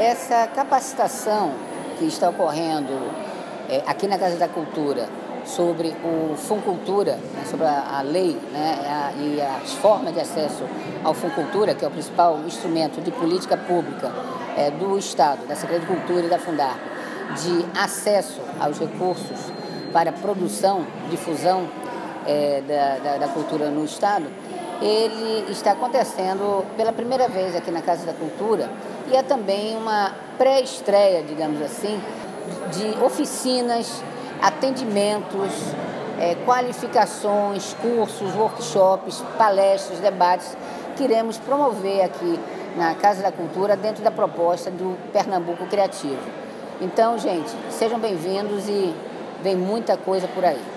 Essa capacitação que está ocorrendo aqui na Casa da Cultura sobre o Funcultura, né, sobre a lei, né, e as formas de acesso ao Funcultura, que é o principal instrumento de política pública do Estado, da Secretaria de Cultura e da Fundarp, de acesso aos recursos para produção, difusão da cultura no Estado, ele está acontecendo pela primeira vez aqui na Casa da Cultura e é também uma pré-estreia, digamos assim, de oficinas, atendimentos, qualificações, cursos, workshops, palestras, debates que iremos promover aqui na Casa da Cultura dentro da proposta do Pernambuco Criativo. Então, gente, sejam bem-vindos e vem muita coisa por aí.